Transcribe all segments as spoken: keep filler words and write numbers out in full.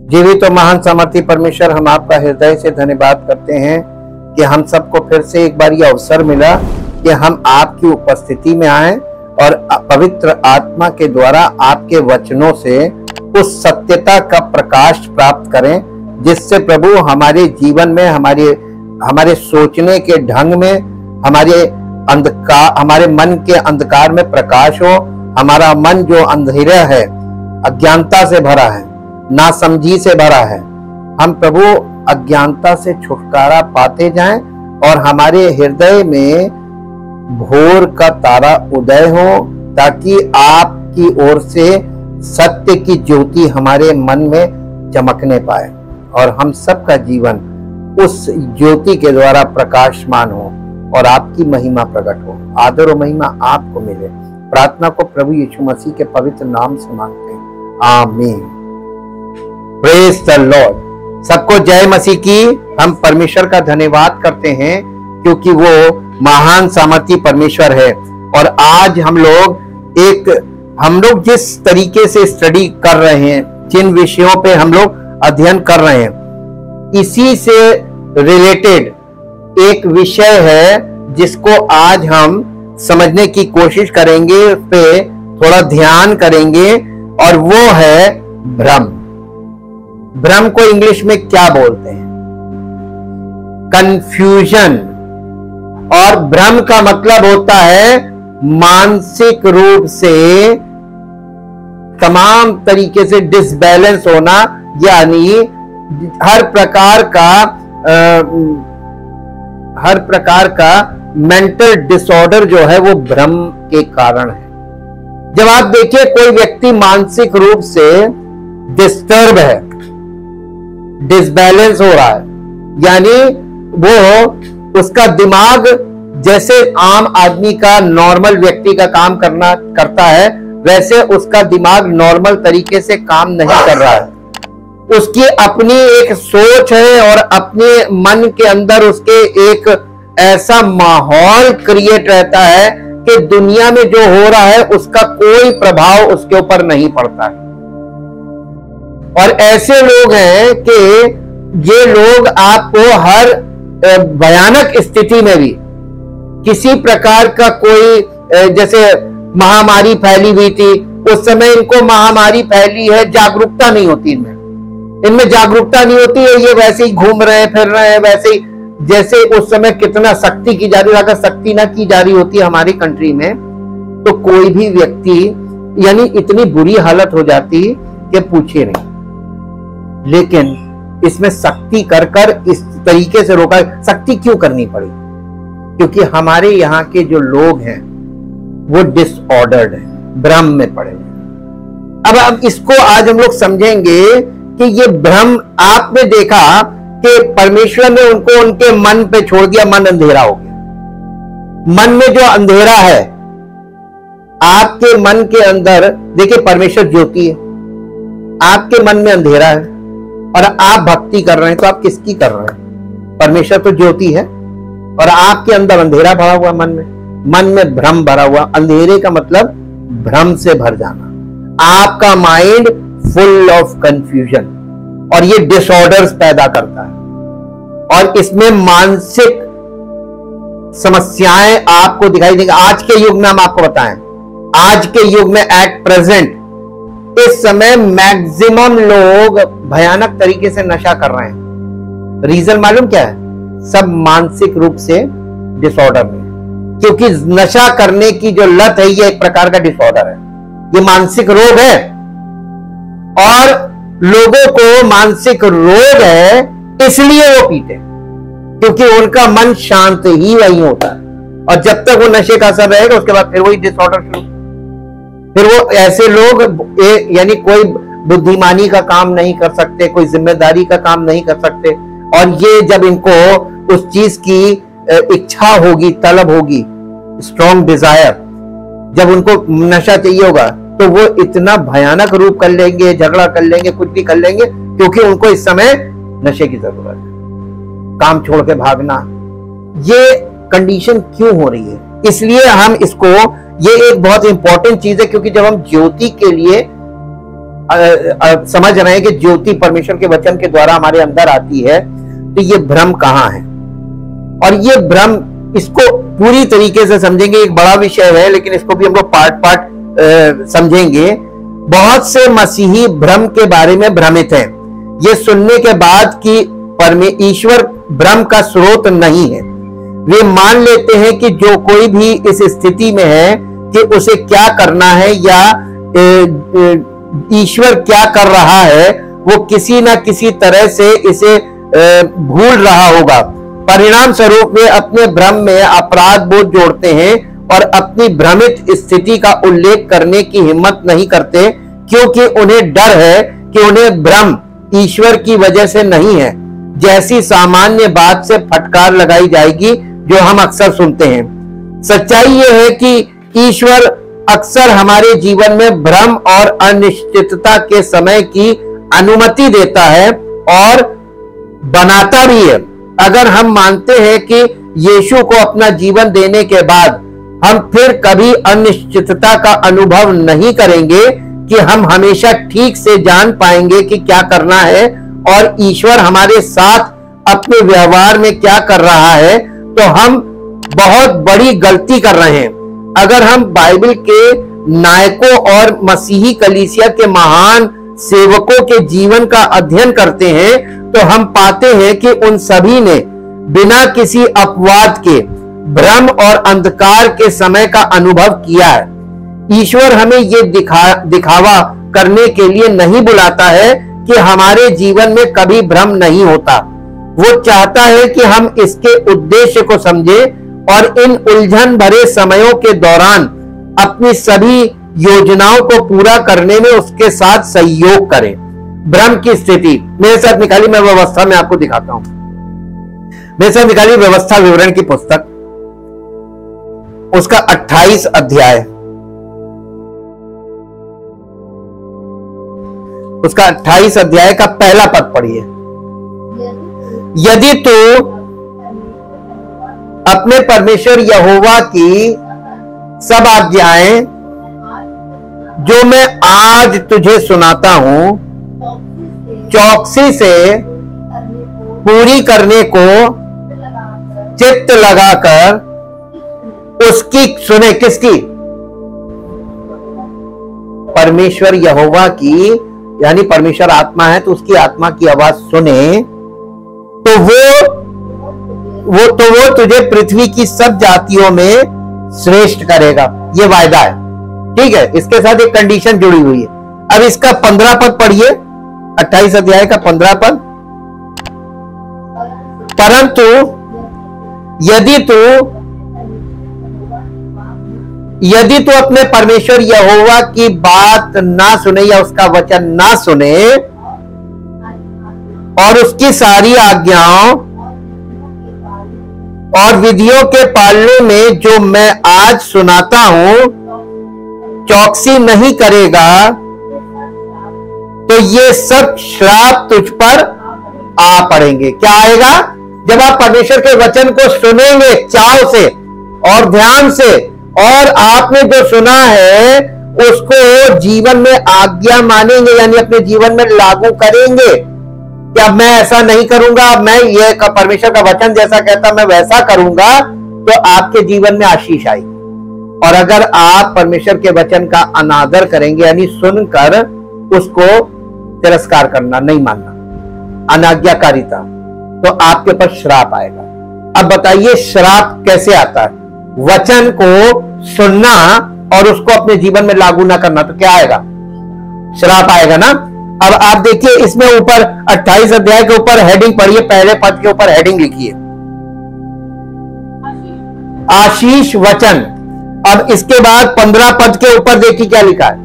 जीवित तो महान सामर्थी परमेश्वर, हम आपका हृदय से धन्यवाद करते हैं कि हम सबको फिर से एक बार ये अवसर मिला कि हम आपकी उपस्थिति में आए और पवित्र आत्मा के द्वारा आपके वचनों से उस सत्यता का प्रकाश प्राप्त करें, जिससे प्रभु हमारे जीवन में, हमारे हमारे सोचने के ढंग में, हमारे अंधकार हमारे मन के अंधकार में प्रकाश हो। हमारा मन जो अंधेरा है, अज्ञानता से भरा है, नासमझी से भरा है, हम प्रभु अज्ञानता से छुटकारा पाते जाएं और हमारे हृदय में भोर का तारा उदय हो, ताकि आपकी ओर से सत्य की ज्योति हमारे मन में चमकने पाए और हम सबका जीवन उस ज्योति के द्वारा प्रकाशमान हो और आपकी महिमा प्रकट हो। आदर और महिमा आपको मिले। प्रार्थना को प्रभु यीशु मसीह के पवित्र नाम से मांगते हैं, आमीन। Praise the lord. सबको जय मसीह की। हम परमेश्वर का धन्यवाद करते हैं क्योंकि वो महान सामर्थी परमेश्वर है। और आज हम लोग एक हम लोग जिस तरीके से स्टडी कर रहे हैं, जिन विषयों पे हम लोग अध्ययन कर रहे हैं, इसी से रिलेटेड एक विषय है जिसको आज हम समझने की कोशिश करेंगे, उस पे थोड़ा ध्यान करेंगे, और वो है भ्रम। भ्रम को इंग्लिश में क्या बोलते हैं? कंफ्यूजन। और भ्रम का मतलब होता है मानसिक रूप से तमाम तरीके से डिसबैलेंस होना, यानी हर प्रकार का आ, हर प्रकार का मेंटल डिसऑर्डर जो है वो भ्रम के कारण है। जब आप देखिए कोई व्यक्ति मानसिक रूप से डिस्टर्ब है, डिसबैलेंस हो रहा है, यानी वो उसका दिमाग जैसे आम आदमी का, नॉर्मल व्यक्ति का काम करना करता है, वैसे उसका दिमाग नॉर्मल तरीके से काम नहीं कर रहा है। उसकी अपनी एक सोच है और अपने मन के अंदर उसके एक ऐसा माहौल क्रिएट रहता है कि दुनिया में जो हो रहा है उसका कोई प्रभाव उसके ऊपर नहीं पड़ता है। और ऐसे लोग हैं कि ये लोग आपको हर भयानक स्थिति में भी, किसी प्रकार का कोई, जैसे महामारी फैली हुई थी, उस समय इनको महामारी फैली है, जागरूकता नहीं होती इनमें इनमें जागरूकता नहीं होती है, ये वैसे ही घूम रहे हैं, फिर रहे हैं वैसे ही, जैसे उस समय कितना सख्ती की जा रही है। अगर सख्ती ना की जा रही होती हमारी कंट्री में तो कोई भी व्यक्ति, यानी इतनी बुरी हालत हो जाती कि पूछिए नहीं। लेकिन इसमें सख्ती कर कर इस तरीके से रोका। सख्ती क्यों करनी पड़ी? क्योंकि हमारे यहाँ के जो लोग हैं वो डिसऑर्डर्ड है, भ्रम में पड़े हैं। अब अब इसको आज हम लोग समझेंगे कि ये भ्रम, आपने देखा कि परमेश्वर ने उनको उनके मन पे छोड़ दिया, मन अंधेरा हो गया। मन में जो अंधेरा है, आपके मन के अंदर, देखिए परमेश्वर ज्योति है, आपके मन में अंधेरा है और आप भक्ति कर रहे हैं, तो आप किसकी कर रहे हैं? परमेश्वर तो ज्योति है और आपके अंदर अंधेरा भरा हुआ, मन में मन में भ्रम भरा हुआ। अंधेरे का मतलब भ्रम से भर जाना, आपका माइंड फुल ऑफ कंफ्यूजन, और ये डिसऑर्डर्स पैदा करता है और इसमें मानसिक समस्याएं आपको दिखाई देंगी। आज के युग में हम आपको बताएं, आज के युग में एट प्रेजेंट, इस समय मैक्सिमम लोग भयानक तरीके से नशा कर रहे हैं। रीजन मालूम क्या है? सब मानसिक रूप से डिसऑर्डर में, क्योंकि नशा करने की जो लत है ये एक प्रकार का डिसऑर्डर है, ये मानसिक रोग है। और लोगों को मानसिक रोग है इसलिए वो पीते, क्योंकि उनका मन शांत ही वही होता है। और जब तक वो नशे का असर रहेगा उसके बाद फिर वही डिसऑर्डर शुरू। फिर वो ऐसे लोग, यानी कोई बुद्धिमानी का काम नहीं कर सकते, कोई जिम्मेदारी का काम नहीं कर सकते। और ये जब इनको उस चीज की इच्छा होगी, तलब होगी, स्ट्रॉन्ग डिजायर, जब उनको नशा चाहिए होगा तो वो इतना भयानक रूप कर लेंगे, झगड़ा कर लेंगे, कुछ भी कर लेंगे, क्योंकि उनको इस समय नशे की जरूरत है। काम छोड़ के भागना, ये कंडीशन क्यों हो रही है? इसलिए हम इसको, ये एक बहुत इंपॉर्टेंट चीज है, क्योंकि जब हम ज्योति के लिए आ, आ, समझ रहे हैं कि ज्योति परमेश्वर के वचन के द्वारा हमारे अंदर आती है, तो ये भ्रम कहाँ है? और ये भ्रम, इसको पूरी तरीके से समझेंगे, एक बड़ा विषय है, लेकिन इसको भी हम लोग पार्ट पार्ट समझेंगे। बहुत से मसीही भ्रम के बारे में भ्रमित हैं, ये सुनने के बाद कि परमेश्वर ईश्वर भ्रम का स्रोत नहीं है। वे मान लेते हैं कि जो कोई भी इस स्थिति में है कि उसे क्या करना है या ईश्वर क्या कर रहा है, वो किसी ना किसी तरह से इसे भूल रहा होगा। परिणाम स्वरूप वे अपने भ्रम में अपराध बोध जोड़ते हैं और अपनी भ्रमित स्थिति का उल्लेख करने की हिम्मत नहीं करते, क्योंकि उन्हें डर है कि उन्हें भ्रम ईश्वर की वजह से नहीं है, जैसी सामान्य बात से फटकार लगाई जाएगी जो हम अक्सर सुनते हैं। सच्चाई यह है कि ईश्वर अक्सर हमारे जीवन में भ्रम और अनिश्चितता के समय की अनुमति देता है और बनाता भी है। अगर हम मानते हैं कि यीशु को अपना जीवन देने के बाद हम फिर कभी अनिश्चितता का अनुभव नहीं करेंगे कि हम हमेशा ठीक से जान पाएंगे कि क्या करना है और ईश्वर हमारे साथ अपने व्यवहार में क्या कर रहा है, तो हम बहुत बड़ी गलती कर रहे हैं। अगर हम बाइबल के नायकों और मसीही कलीसिया के महान सेवकों के जीवन का अध्ययन करते हैं, तो हम पाते हैं कि उन सभी ने बिना किसी अपवाद के भ्रम और अंधकार के समय का अनुभव किया है। ईश्वर हमें ये दिखा दिखावा करने के लिए नहीं बुलाता है कि हमारे जीवन में कभी भ्रम नहीं होता। वो चाहता है कि हम इसके उद्देश्य को समझें और इन उलझन भरे समयों के दौरान अपनी सभी योजनाओं को पूरा करने में उसके साथ सहयोग करें। भ्रम की स्थिति मेरे साथ निकाली, मैं व्यवस्था में आपको दिखाता हूं। मेरे साथ निकाली व्यवस्था विवरण की पुस्तक, उसका अट्ठाईस अध्याय, उसका अट्ठाईस अध्याय का पहला पद पढ़िए। यदि तू अपने परमेश्वर यहोवा की सब आज्ञाएं जो मैं आज तुझे सुनाता हूं चौकसी से पूरी करने को चित्त लगाकर उसकी सुने, किसकी? परमेश्वर यहोवा की, यानी परमेश्वर आत्मा है तो उसकी आत्मा की आवाज सुने, तो वो वो तो वो तुझे पृथ्वी की सब जातियों में श्रेष्ठ करेगा। ये वायदा है, ठीक है। इसके साथ एक कंडीशन जुड़ी हुई है। अब इसका पंद्रह पद पढ़िए, अट्ठाईस अध्याय का पंद्रह पद। परंतु यदि तू यदि तू अपने परमेश्वर यहोवा की बात ना सुने या उसका वचन ना सुने और उसकी सारी आज्ञाओं और विधियों के पालने में जो मैं आज सुनाता हूं चौकसी नहीं करेगा, तो ये सब श्राप तुझ पर आ पड़ेंगे। क्या आएगा? जब आप परमेश्वर के वचन को सुनेंगे चाव से और ध्यान से, और आपने जो सुना है उसको जीवन में आज्ञा मानेंगे, यानी अपने जीवन में लागू करेंगे कि अब मैं ऐसा नहीं करूंगा, मैं ये परमेश्वर का वचन जैसा कहता मैं वैसा करूंगा, तो आपके जीवन में आशीष आएगी। और अगर आप परमेश्वर के वचन का अनादर करेंगे, यानी सुनकर उसको तिरस्कार करना, नहीं मानना, अनाज्ञाकारिता, तो आपके ऊपर श्राप आएगा। अब बताइए श्राप कैसे आता है? वचन को सुनना और उसको अपने जीवन में लागू ना करना, तो क्या आएगा? श्राप आएगा ना। अब आप देखिए इसमें ऊपर अट्ठाईस अध्याय के ऊपर हेडिंग पढ़िए, पहले पद के ऊपर हेडिंग लिखिए आशीष वचन। अब इसके बाद पंद्रह पद के ऊपर देखिए क्या लिखा है,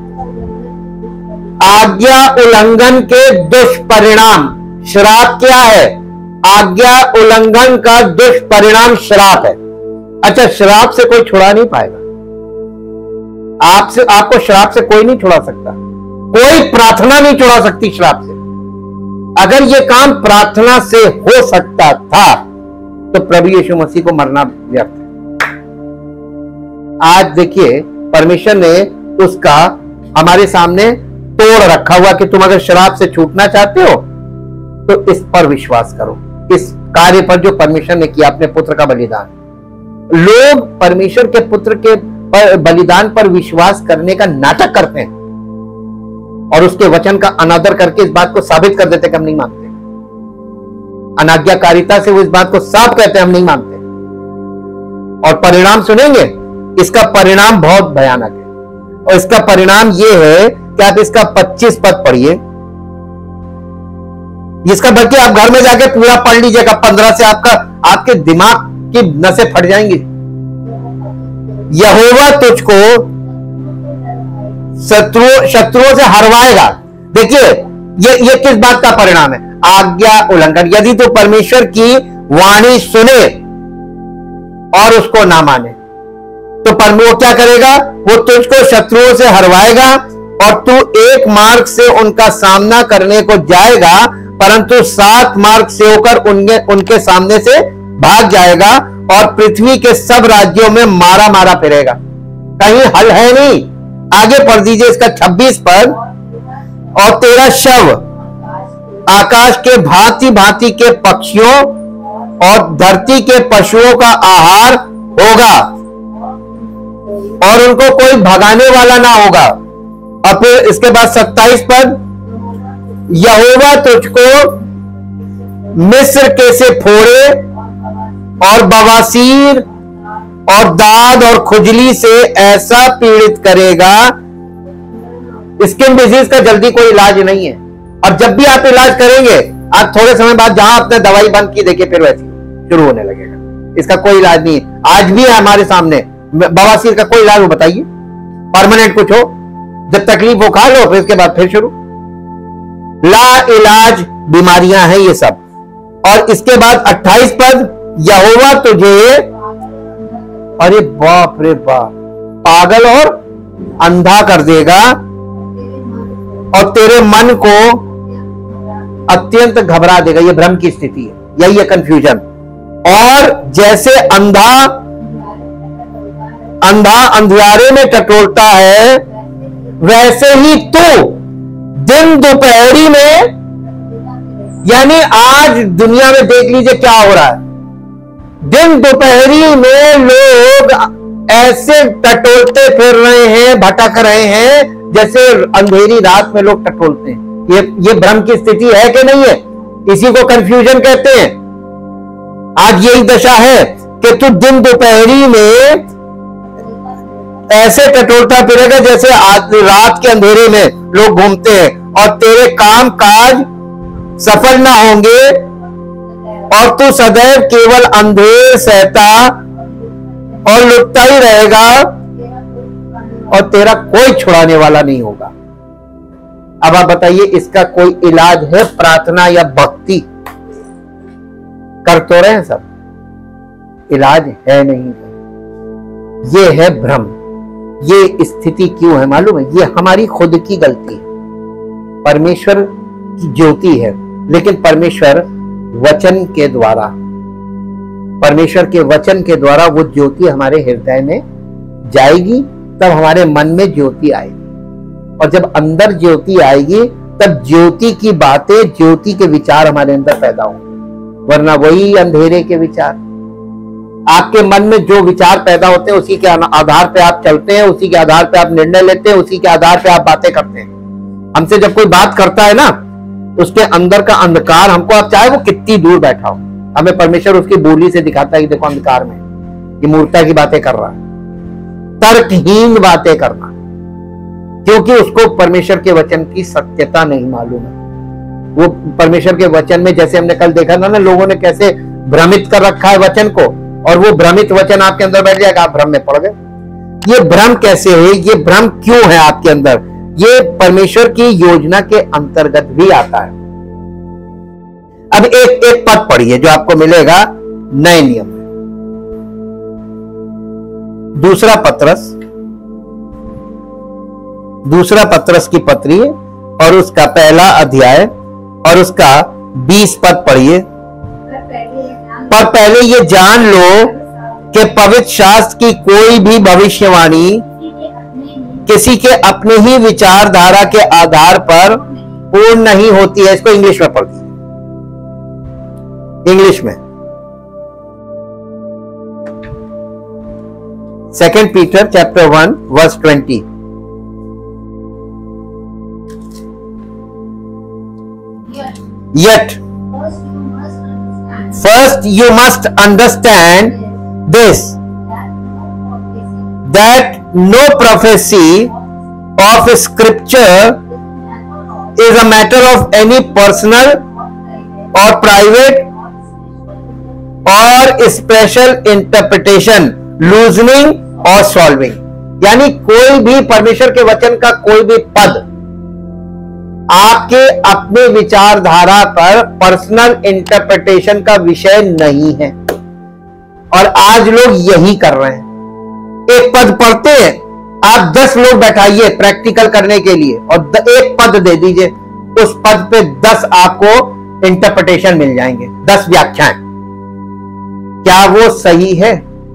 आज्ञा उल्लंघन के दुष्परिणाम। श्राप क्या है? आज्ञा उल्लंघन का दुष्परिणाम श्राप है। अच्छा, श्राप से कोई छुड़ा नहीं पाएगा आपसे, आपको श्राप से कोई नहीं छुड़ा सकता, कोई प्रार्थना नहीं छुड़ा सकती श्राप से। अगर यह काम प्रार्थना से हो सकता था तो प्रभु यीशु मसीह को मरना व्यर्थ है। आज देखिए परमेश्वर ने उसका हमारे सामने तोड़ रखा हुआ कि तुम अगर शराब से छूटना चाहते हो तो इस पर विश्वास करो, इस कार्य पर जो परमेश्वर ने किया, अपने पुत्र का बलिदान। लोग परमेश्वर के पुत्र के पर बलिदान पर विश्वास करने का नाटक करते हैं और उसके वचन का अनादर करके इस बात को साबित कर देते कि हम नहीं मानते। अनाज्ञाकारिता से वो इस बात को साफ कहते हैं हम नहीं मानते। और परिणाम सुनेंगे, इसका परिणाम बहुत भयानक है। और इसका परिणाम ये है कि आप इसका पच्चीस पद पढ़िए, जिसका बल्कि आप घर में जाके पूरा पढ़ लीजिएगा। पंद्रह से आपका आपके दिमाग की नसें फट जाएंगी। यहोवा तुझको शत्रु शत्रुओं से हरवाएगा। देखिए ये ये किस बात का परिणाम है? आज्ञा उल्लंघन। यदि तू परमेश्वर की वाणी सुने और उसको ना माने तो वो क्या करेगा? वो तुझको शत्रुओं से हरवाएगा और तू एक मार्ग से उनका सामना करने को जाएगा, परंतु सात मार्ग से होकर उनके उनके सामने से भाग जाएगा और पृथ्वी के सब राज्यों में मारा मारा फिरेगा। कहीं हल है नहीं। आगे पढ़ दीजिए इसका छब्बीस पद। और तेरा शव आकाश के भांति भांति के पक्षियों और धरती के पशुओं का आहार होगा और उनको कोई भगाने वाला ना होगा। और फिर इसके बाद सत्ताईस पद। यहोवा तुझको मिस्र के से फोड़े और बवासीर और दाद और खुजली से ऐसा पीड़ित करेगा। स्किन डिजीज का जल्दी कोई इलाज नहीं है। और जब भी आप इलाज करेंगे, आप थोड़े समय बाद जहां आपने दवाई बंद की, देखिए फिर वैसी शुरू होने लगेगा। इसका कोई इलाज नहीं है। आज भी है हमारे सामने बवासीर का कोई इलाज हो बताइए? परमानेंट कुछ हो? जब तकलीफ हो खा लो, फिर इसके बाद फिर शुरू। ला इलाज बीमारियां हैं ये सब। और इसके बाद अट्ठाईस पद। यहोवा तुझे, अरे बाप रे बाप, पागल और अंधा कर देगा और तेरे मन को अत्यंत घबरा देगा। ये भ्रम की स्थिति है, यही है कंफ्यूजन। और जैसे अंधा अंधा अंधियारे में टटोलता है, वैसे ही तू दिन दोपहरी में, यानी आज दुनिया में देख लीजिए क्या हो रहा है। दिन दोपहरी में लोग ऐसे टटोलते फिर रहे हैं, भटक रहे हैं, जैसे अंधेरी रात में लोग टटोलते हैं। ये ये भ्रम की स्थिति है कि नहीं है? इसी को कंफ्यूजन कहते हैं। आज यही दशा है कि तू दिन दोपहरी में ऐसे टटोलता फिरेगा जैसे रात के अंधेरे में लोग घूमते हैं, और तेरे काम काज सफल ना होंगे और तू सदैव केवल अंधेर सहता और लुटता ही रहेगा और तेरा कोई छुड़ाने वाला नहीं होगा। अब आप बताइए, इसका कोई इलाज है? प्रार्थना या भक्ति कर तो रहे हैं सब, इलाज है नहीं। ये है भ्रम। ये स्थिति क्यों है मालूम है? ये हमारी खुद की गलती है। परमेश्वर की ज्योति है, लेकिन परमेश्वर वचन के द्वारा, परमेश्वर के वचन के द्वारा वो ज्योति हमारे हृदय में जाएगी, तब हमारे मन में ज्योति आएगी। और जब अंदर ज्योति आएगी, तब ज्योति की बातें, ज्योति के विचार हमारे अंदर पैदा होंगे। वरना वही अंधेरे के विचार, आपके मन में जो विचार पैदा होते हैं उसी के आधार पे आप चलते हैं, उसी के आधार पे आप निर्णय लेते हैं, उसी के आधार पे आप बातें करते हैं। हमसे जब कोई बात करता है ना, उसके अंदर का अंधकार हमको, आप चाहे वो कितनी दूर बैठा हो, हमें परमेश्वर उसकी बोली से दिखाता है कि देखो अंधकार में ये मूर्खता की बातें कर रहा है, तर्कहीन बातें करना, क्योंकि उसको परमेश्वर के वचन की सत्यता नहीं मालूम है। वो परमेश्वर के वचन में, जैसे हमने कल देखा था ना, लोगों ने कैसे भ्रमित कर रखा है वचन को, और वो भ्रमित वचन आपके अंदर बैठ जाएगा, आप भ्रम में पड़ गए। ये भ्रम कैसे है? ये भ्रम क्यों है आपके अंदर? ये परमेश्वर की योजना के अंतर्गत भी आता है। अब एक एक पद पढ़िए जो आपको मिलेगा नए नियम में। दूसरा पत्रस, दूसरा पत्रस की पत्री और उसका पहला अध्याय और उसका बीस पद पढ़िए। पर पहले ये जान लो कि पवित्र शास्त्र की कोई भी भविष्यवाणी किसी के अपने ही विचारधारा के आधार पर पूर्ण नहीं होती है। इसको इंग्लिश में पढ़िए, इंग्लिश में second Peter chapter one verse twenty. Yet, first you must understand this, that no prophecy of scripture is a matter of any personal or private or special interpretation, loosening or solving। यानी कोई भी परमेश्वर के वचन का कोई भी पद आपके अपने विचारधारा पर पर्सनल इंटरप्रिटेशन का विषय नहीं है। और आज लोग यही कर रहे हैं। एक पद पढ़ते हैं, आप दस लोग बैठाइए प्रैक्टिकल करने के लिए और एक पद दे दीजिए, उस पद पे दस आपको इंटरप्रिटेशन मिल जाएंगे, दस व्याख्याएं। क्या वो सही है?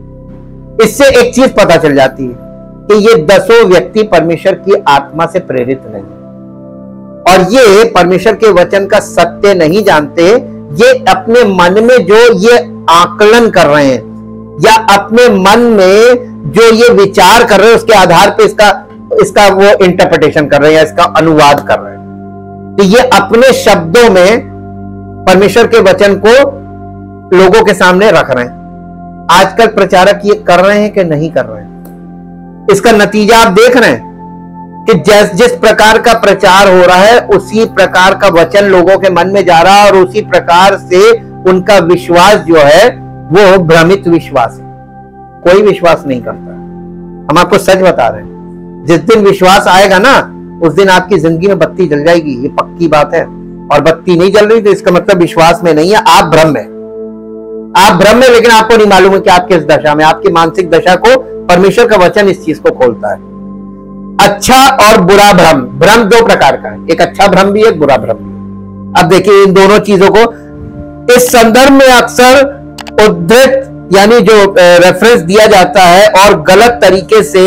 इससे एक चीज पता चल जाती है कि ये दसों व्यक्ति परमेश्वर की आत्मा से प्रेरित नहीं, और ये परमेश्वर के वचन का सत्य नहीं जानते। ये अपने मन में जो ये आकलन कर रहे हैं या अपने मन में जो ये विचार कर रहे हैं उसके आधार पे इसका इसका वो इंटरप्रिटेशन कर रहे हैं या इसका अनुवाद कर रहे हैं। तो ये अपने शब्दों में परमेश्वर के वचन को लोगों के सामने रख रहे हैं। आजकल प्रचारक ये कर रहे हैं कि नहीं कर रहे हैं, इसका नतीजा आप देख रहे हैं कि जिस जिस प्रकार का प्रचार हो रहा है उसी प्रकार का वचन लोगों के मन में जा रहा है और उसी प्रकार से उनका विश्वास जो है वो भ्रमित विश्वास है। कोई विश्वास नहीं करता। हम आपको सच बता रहे हैं, जिस दिन विश्वास आएगा ना उस दिन आपकी जिंदगी में बत्ती जल जाएगी, ये पक्की बात है। और बत्ती नहीं जल रही तो इसका मतलब विश्वास में नहीं है, आप भ्रम में, आप भ्रम में, लेकिन आपको नहीं मालूम है कि आप किस दशा में। आपकी मानसिक दशा को परमेश्वर का वचन इस चीज को खोलता है। अच्छा और बुरा भ्रम, भ्रम दो प्रकार का है, एक अच्छा भ्रम भी है, एक बुरा भ्रम भी है। अब देखिए इन दोनों चीजों को इस संदर्भ में अक्सर उद्धृत यानी जो रेफरेंस दिया जाता है और गलत तरीके से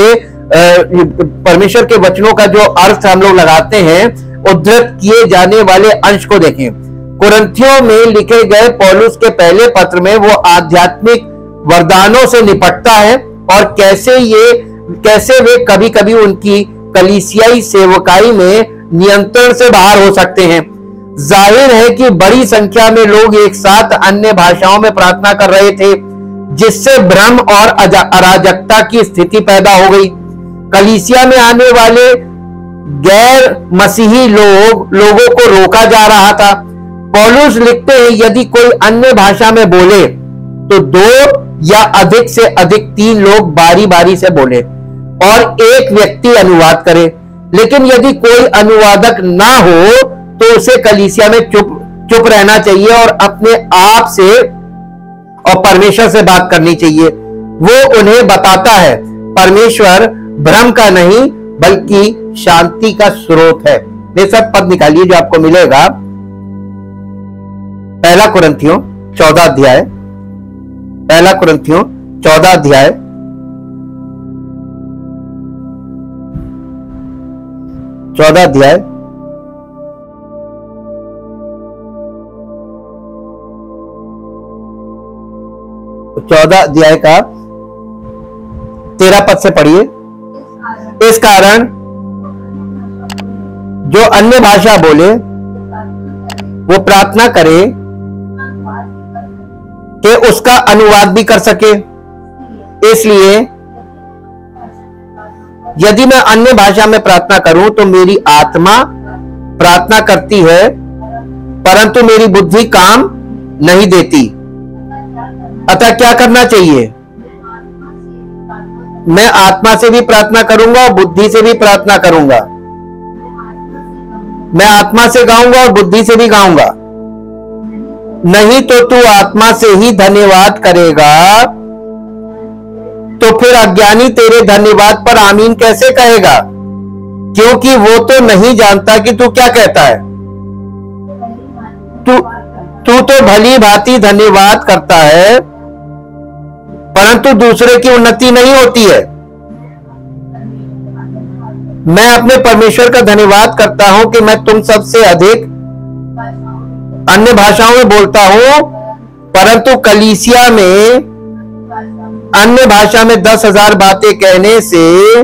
परमेश्वर के वचनों का जो अर्थ हम लोग लगाते हैं, उद्धृत किए जाने वाले अंश को देखें। कुरिन्थियों में लिखे गए पौलुस के पहले पत्र में वो आध्यात्मिक वरदानों से निपटता है और कैसे ये कैसे वे कभी कभी उनकी कलीसियाई सेवकाई में नियंत्रण से बाहर हो सकते हैं। जाहिर है कि बड़ी संख्या में लोग एक साथ अन्य भाषाओं में प्रार्थना कर रहे थे, जिससे भ्रम और अराजकता की स्थिति पैदा हो गई। कलीसिया में आने वाले गैर मसीही लोग लोगों को रोका जा रहा था। पौलुस लिखते हैं, यदि कोई अन्य भाषा में बोले तो दो या अधिक से अधिक तीन लोग बारी बारी से बोले और एक व्यक्ति अनुवाद करे। लेकिन यदि कोई अनुवादक ना हो तो उसे कलीसिया में चुप चुप रहना चाहिए और अपने आप से और परमेश्वर से बात करनी चाहिए। वो उन्हें बताता है परमेश्वर भ्रम का नहीं बल्कि शांति का स्रोत है। ये सब पद निकालिए जो आपको मिलेगा। पहला कुरिन्थियों चौदह अध्याय, पहला कुरिन्थियों चौदह अध्याय चौदह अध्याय चौदह अध्याय का तेरह पद से पढ़िए। इस कारण जो अन्य भाषा बोले वो प्रार्थना करे कि उसका अनुवाद भी कर सके। इसलिए यदि मैं अन्य भाषा में प्रार्थना करूं तो मेरी आत्मा प्रार्थना करती है परंतु मेरी बुद्धि काम नहीं देती। अतः क्या करना चाहिए? मैं आत्मा से भी प्रार्थना करूंगा और बुद्धि से भी प्रार्थना करूंगा। मैं आत्मा से गाऊंगा और बुद्धि से भी गाऊंगा। नहीं तो तू आत्मा से ही धन्यवाद करेगा तो फिर अज्ञानी तेरे धन्यवाद पर आमीन कैसे कहेगा? क्योंकि वो तो नहीं जानता कि तू क्या कहता है। तू तू तो भली भांति धन्यवाद करता है परंतु दूसरे की उन्नति नहीं होती है। मैं अपने परमेश्वर का धन्यवाद करता हूं कि मैं तुम सबसे अधिक अन्य भाषाओं में बोलता हूं, परंतु कलीसिया में अन्य भाषा में दस हजार बातें कहने से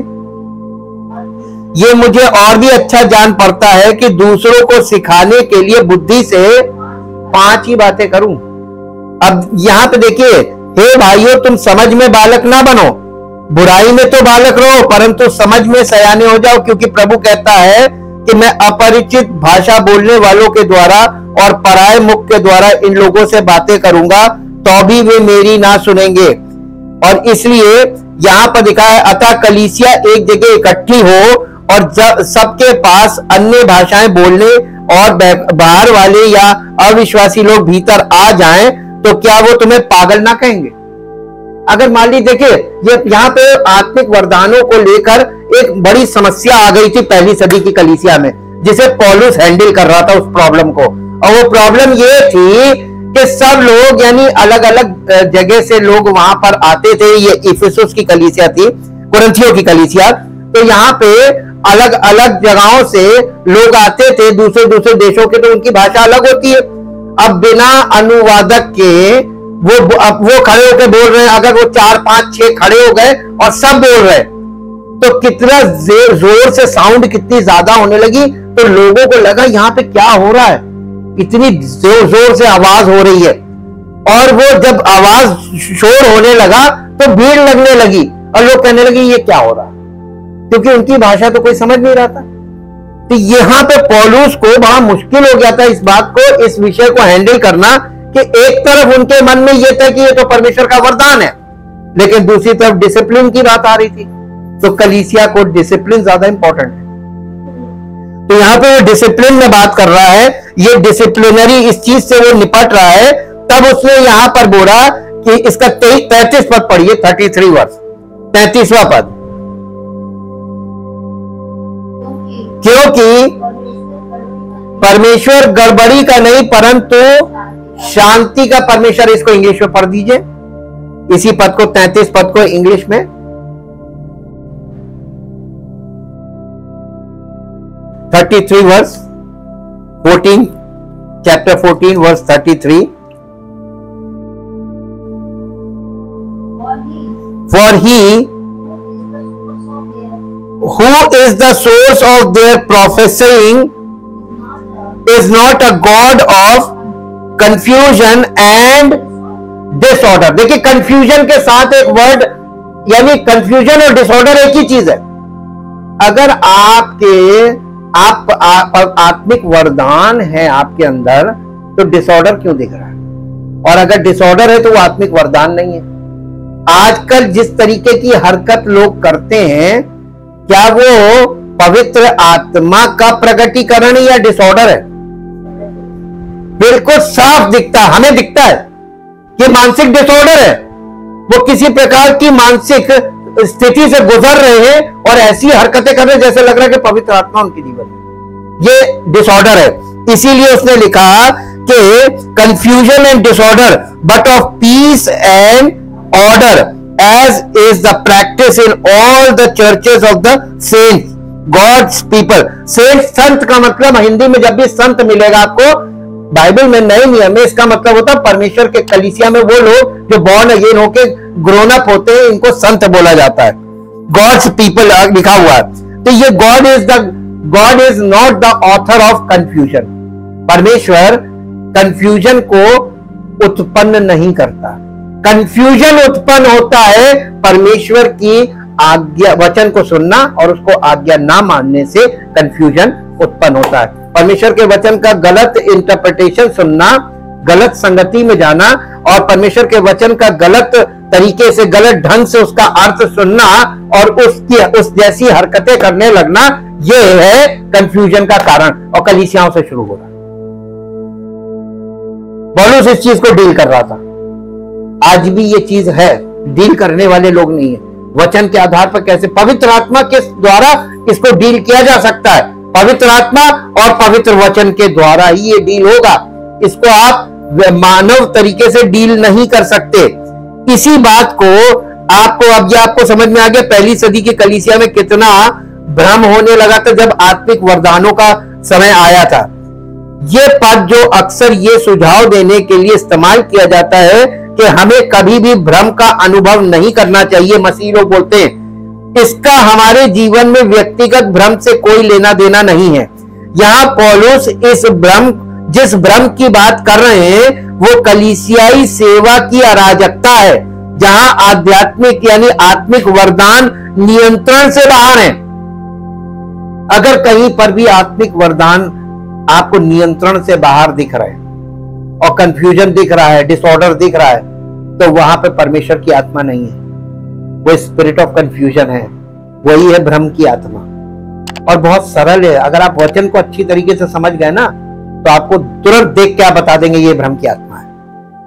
ये मुझे और भी अच्छा जान पड़ता है कि दूसरों को सिखाने के लिए बुद्धि से पांच ही बातें करूं। अब यहां पे देखिए, हे भाइयों, तुम समझ में बालक ना बनो, बुराई में तो बालक रहो, परंतु समझ में सयाने हो जाओ, क्योंकि प्रभु कहता है कि मैं अपरिचित भाषा बोलने वालों के द्वारा और पराये मुख के द्वारा इन लोगों से बातें करूंगा, तो भी वे मेरी ना सुनेंगे। और इसलिए यहां पर दिखा है, अतः कलीसिया एक जगह इकट्ठी हो और जब सबके पास अन्य भाषाएं बोलने और बाहर वाले या अविश्वासी लोग भीतर आ जाएं, तो क्या वो तुम्हें पागल ना कहेंगे? अगर मान ली देखिए, ये यहाँ पे आत्मिक वरदानों को लेकर एक बड़ी समस्या आ गई थी पहली सदी की कलीसिया में, जिसे पौलुस हैंडल कर रहा था उस प्रॉब्लम को। और वो प्रॉब्लम ये थी कि सब लोग, यानी अलग अलग जगह से लोग वहां पर आते थे। ये इफिसुस की कलीसिया थी, कुरिन्थियों की कलीसिया। तो यहाँ पे अलग अलग जगहों से लोग आते थे, दूसरे दूसरे देशों के, तो उनकी भाषा अलग होती है। अब बिना अनुवादक के वो अब वो खड़े होकर बोल रहे हैं, अगर वो चार पांच छह खड़े हो गए और सब बोल रहे हैं, तो कितना जोर से साउंड कितनी ज्यादा होने लगी, तो लोगों को लगा यहाँ पे क्या हो रहा है, इतनी जोर जोर से आवाज हो रही है। और वो जब आवाज शोर होने लगा तो भीड़ लगने लगी और लोग कहने लगे ये क्या हो रहा है, क्योंकि उनकी भाषा तो कोई समझ नहीं रहा था। तो यहां पे पौलुस को बड़ा मुश्किल हो गया था इस बात को, इस विषय को हैंडल करना, कि एक तरफ उनके मन में यह था कि ये तो परमेश्वर का वरदान है, लेकिन दूसरी तरफ डिसिप्लिन की बात आ रही थी। तो कलीसिया को डिसिप्लिन ज्यादा इंपॉर्टेंट है। तो यहां पे वो डिसिप्लिन में बात कर रहा है, ये डिसिप्लिनरी इस चीज से वो निपट रहा है। तब उसने यहां पर बोला कि इसका तैतीस पद पढ़िए, थर्टी थ्री वर्ष तैतीसवां पद, क्योंकि परमेश्वर गड़बड़ी का नहीं परंतु शांति का परमेश्वर। इसको इंग्लिश में पढ़ दीजिए, इसी पद को, तैतीस पद को इंग्लिश में। Thirty three verse fourteen, chapter fourteen verse thirty three. For he who is the source of their prophesying is not a God of confusion and disorder। देखिए, confusion के साथ एक वर्ड, यानी confusion और disorder एक ही चीज है। अगर आपके आप, आप आत्मिक वरदान है आपके अंदर, तो डिसऑर्डर क्यों दिख रहा है? और अगर डिसऑर्डर है तो वो आत्मिक वरदान नहीं है। आजकल जिस तरीके की हरकत लोग करते हैं, क्या वो पवित्र आत्मा का प्रकटीकरण या डिसऑर्डर है? बिल्कुल साफ दिखता है, हमें दिखता है कि मानसिक डिसऑर्डर है। वो किसी प्रकार की मानसिक स्थिति से गुजर रहे हैं और ऐसी हरकतें कर रहे हैं जैसे लग रहा है कि पवित्र आत्मा उनके जीवन में, ये डिसऑर्डर है। इसीलिए उसने लिखा कि confusion and disorder but of peace and order as is the practice in all the churches of the saints, God's people। saints, संत का मतलब, हिंदी में जब भी संत मिलेगा आपको बाइबल में नए नियम में, इसका मतलब होता है परमेश्वर के कलीसिया में वो लोग जो बॉर्न अगेन होके ग्रोन अप होते हैं, इनको संत बोला जाता है। God's people लिखा हुआ है। तो ये God is the God is not the author of confusion। परमेश्वर कंफ्यूजन को उत्पन्न नहीं करता। कंफ्यूजन उत्पन्न होता है परमेश्वर की आज्ञा, वचन को सुनना और उसको आज्ञा ना मानने से कंफ्यूजन उत्पन्न होता है। परमेश्वर के वचन का गलत इंटरप्रिटेशन सुनना, गलत संगति में जाना और परमेश्वर के वचन का गलत तरीके से, गलत ढंग से उसका अर्थ सुनना और उसकी उस जैसी हरकतें करने लगना, यह है कंफ्यूजन का कारण। और कलीसियाओं से शुरू हो रहा। पौलुस इस चीज को डील कर रहा था। आज भी ये चीज है, डील करने वाले लोग नहीं है। वचन के आधार पर कैसे पवित्र आत्मा के द्वारा इसको डील किया जा सकता है। पवित्र आत्मा और पवित्र वचन के द्वारा ही ये डील होगा। इसको आप मानव तरीके से डील नहीं कर सकते। इसी बात को आपको, अब ये आपको समझ में आ गया पहली सदी की कलीसिया में कितना भ्रम होने लगा था जब आत्मिक वरदानों का समय आया था। ये पद जो अक्सर ये सुझाव देने के लिए इस्तेमाल किया जाता है कि हमें कभी भी भ्रम का अनुभव नहीं करना चाहिए, मसीही लोग बोलते हैं, इसका हमारे जीवन में व्यक्तिगत भ्रम से कोई लेना देना नहीं है। यहाँ पौलुस इस भ्रम जिस भ्रम की बात कर रहे हैं वो कलीसियाई सेवा की अराजकता है, जहां आध्यात्मिक यानी आत्मिक वरदान नियंत्रण से बाहर हैं। अगर कहीं पर भी आत्मिक वरदान आपको नियंत्रण से बाहर दिख रहा है और कंफ्यूजन दिख रहा है, डिसऑर्डर दिख रहा है, तो वहां पे परमेश्वर की आत्मा नहीं है, वो स्पिरिट ऑफ कंफ्यूजन है, वही है भ्रम की आत्मा। और बहुत सरल है, अगर आप वचन को अच्छी तरीके से समझ गए ना तो आपको तुरंत देख के आप बता देंगे ये भ्रम की आत्मा है।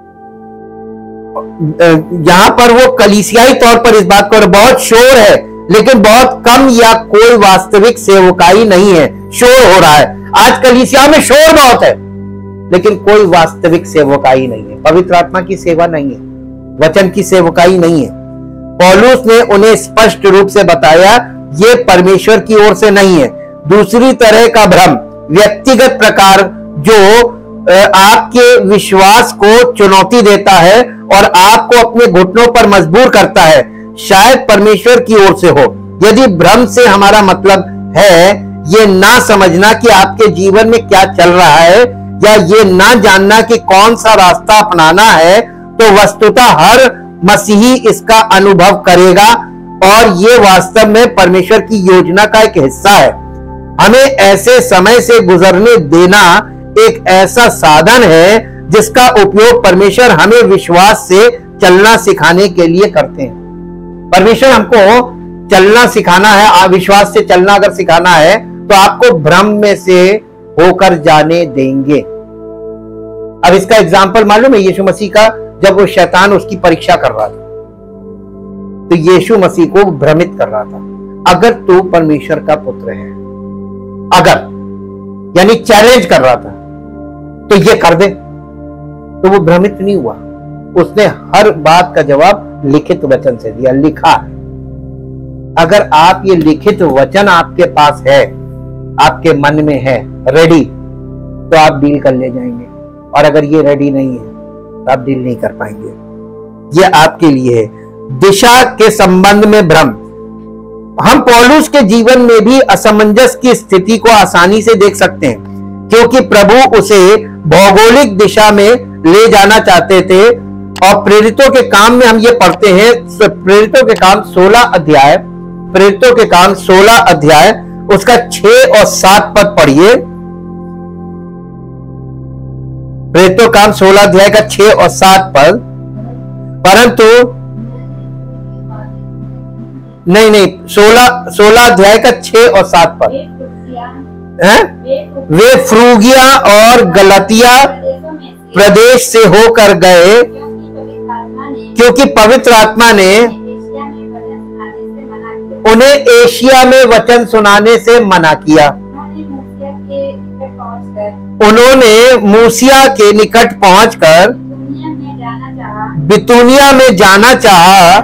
यहां पर वो कलीसियाई तौर पर इस बात को, बहुत शोर है लेकिन बहुत कम या कोई वास्तविक सेवकाई नहीं है, शोर हो रहा है। आज कलीसिया में शोर बहुत है लेकिन कोई वास्तविक सेवकाई नहीं है, पवित्र आत्मा की सेवा नहीं है, वचन की सेवकाई नहीं है। पौलुस ने उन्हें स्पष्ट रूप से बताया ये परमेश्वर की ओर से नहीं है। दूसरी तरह का भ्रम व्यक्तिगत प्रकार जो आपके विश्वास को चुनौती देता है और आपको अपने घुटनों पर मजबूर करता है, शायद परमेश्वर की ओर से हो। यदि भ्रम से हमारा मतलब है ये ना समझना कि आपके जीवन में क्या चल रहा है या ये ना जानना कि कौन सा रास्ता अपनाना है, तो वस्तुतः हर मसीही इसका अनुभव करेगा और ये वास्तव में परमेश्वर की योजना का एक हिस्सा है। हमें ऐसे समय से गुजरने देना एक ऐसा साधन है जिसका उपयोग परमेश्वर हमें विश्वास से चलना सिखाने के लिए करते हैं। परमेश्वर हमको चलना सिखाना है, विश्वास से चलना अगर सिखाना है तो आपको भ्रम में से होकर जाने देंगे। अब इसका एग्जाम्पल मालूम है यीशु मसीह का, जब वो शैतान उसकी परीक्षा कर रहा था तो यीशु मसीह को भ्रमित कर रहा था, अगर तू परमेश्वर का पुत्र है, अगर यानी चैलेंज कर रहा था तो ये कर दे। तो वो भ्रमित नहीं हुआ, उसने हर बात का जवाब लिखित वचन से दिया, लिखा है। अगर आप ये लिखित वचन आपके पास है, आपके मन में है रेडी, तो आप डील कर ले जाएंगे, और अगर ये रेडी नहीं है तो आप डील नहीं कर पाएंगे। ये आपके लिए है। दिशा के संबंध में भ्रम, हम पौलुस के जीवन में भी असमंजस की स्थिति को आसानी से देख सकते हैं, क्योंकि प्रभु उसे भौगोलिक दिशा में ले जाना चाहते थे। और प्रेरितों के काम में हम ये पढ़ते हैं, प्रेरितों के काम सोलह अध्याय प्रेरितों के काम सोलह अध्याय उसका छह और सात पद पढ़िए। प्रेरितों काम सोलह अध्याय का छह और सात पद। परंतु नहीं नहीं सोलह सोलह अध्याय का छह और सात पद है। वे फ्रूगिया और गलातिया प्रदेश से होकर गए क्योंकि पवित्र आत्मा ने उन्हें एशिया में वचन सुनाने से मना किया। उन्होंने मूसिया के निकट पहुंचकर बितूनिया में जाना चाहा,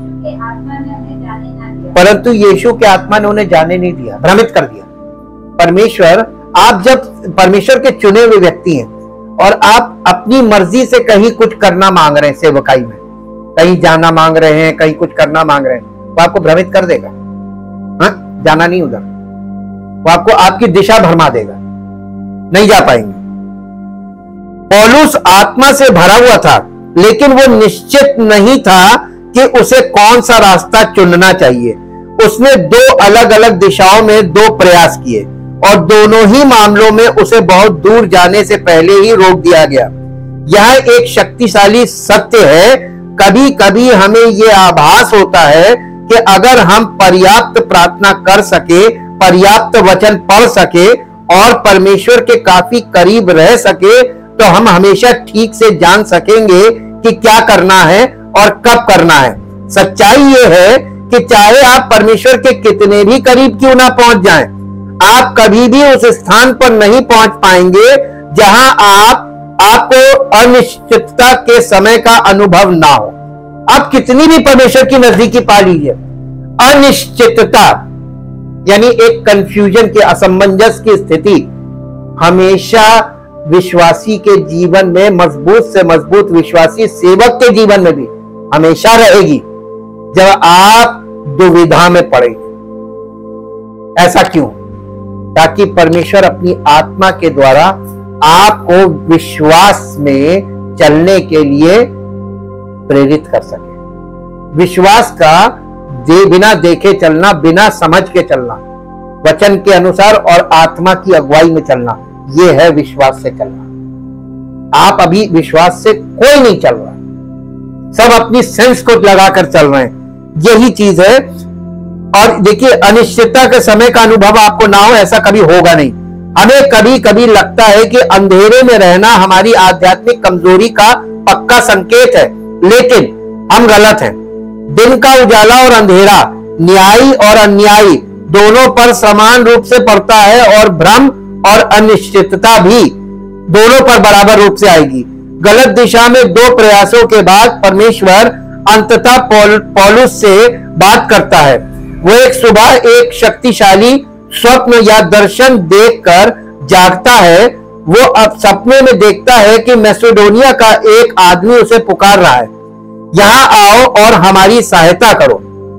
परंतु यीशु के आत्मा ने उन्हें जाने नहीं दिया, भ्रमित कर दिया। परमेश्वर, आप जब परमेश्वर के चुने हुए व्यक्ति हैं और आप अपनी मर्जी से कहीं कुछ करना मांग रहे हैं, सेवकाई में कहीं जाना मांग रहे हैं, कहीं कुछ करना मांग रहे हैं, वो आपको भ्रमित कर देगा। हाँ, जाना नहीं उधर, वो आपको आपकी दिशा भरमा देगा, नहीं जा पाएंगे। पौलुस आत्मा से भरा हुआ था, लेकिन वो निश्चित नहीं था कि उसे कौन सा रास्ता चुनना चाहिए। उसने दो अलग अलग दिशाओं में दो प्रयास किए और दोनों ही मामलों में उसे बहुत दूर जाने से पहले ही रोक दिया गया। यह एक शक्तिशाली सत्य है। कभी कभी हमें यह आभास होता है कि अगर हम पर्याप्त प्रार्थना कर सके, पर्याप्त वचन पढ़ सके और परमेश्वर के काफी करीब रह सके, तो हम हमेशा ठीक से जान सकेंगे कि क्या करना है और कब करना है। सच्चाई यह है कि चाहे आप परमेश्वर के कितने भी करीब क्यों ना पहुंच जाएं, आप कभी भी उस स्थान पर नहीं पहुंच पाएंगे जहां आप आपको अनिश्चितता के समय का अनुभव ना हो। आप कितनी भी परमेश्वर की नजदीकी पा लीजिए, अनिश्चितता यानी एक कंफ्यूजन की, असमंजस की स्थिति हमेशा विश्वासी के जीवन में, मजबूत से मजबूत विश्वासी सेवक के जीवन में भी हमेशा रहेगी जब आप दुविधा में पड़ेंगे। ऐसा क्यों? ताकि परमेश्वर अपनी आत्मा के द्वारा आपको विश्वास में चलने के लिए प्रेरित कर सके। विश्वास का दे बिना देखे चलना, बिना समझ के चलना, वचन के अनुसार और आत्मा की अगुवाई में चलना, यह है विश्वास से चलना। आप अभी विश्वास से कोई नहीं चल रहा, सब अपनी सेंस को लगाकर चल रहे हैं, यही चीज है। और देखिए, अनिश्चितता के समय का अनुभव आपको ना हो, ऐसा कभी होगा नहीं। हमें कभी कभी लगता है कि अंधेरे में रहना हमारी आध्यात्मिक कमजोरी का पक्का संकेत है, लेकिन हम गलत हैं। दिन का उजाला और अंधेरा, न्यायी और अन्यायी दोनों पर समान रूप से पड़ता है, और भ्रम और अनिश्चितता भी दोनों पर बराबर रूप से आएगी। गलत दिशा में दो प्रयासों के बाद परमेश्वर अंततः पौल, पौलुस से बात करता है। वो एक सुबह एक शक्तिशाली स्वप्न या दर्शन देखकर जागता है। वो अब सपने में देखता है कि मैसेडोनिया का एक आदमी उसे पुकार रहा है, यहां आओ और हमारी सहायता करो।